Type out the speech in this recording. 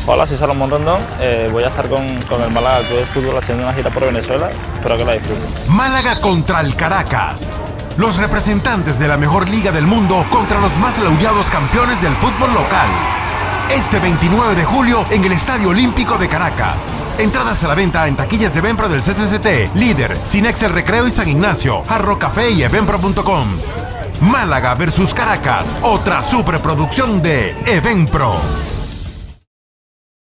Hola, soy Salomón Rondón. Voy a estar con el Málaga Club de Fútbol haciendo una gira por Venezuela. Espero que la disfruten. Málaga contra el Caracas. Los representantes de la mejor liga del mundo contra los más laureados campeones del fútbol local. Este 29 de julio en el Estadio Olímpico de Caracas. Entradas a la venta en taquillas de Eventpro del CCCT, Líder, Cinex El Recreo y San Ignacio, Jarro Café y Eventpro.com. Málaga versus Caracas, otra superproducción de Eventpro.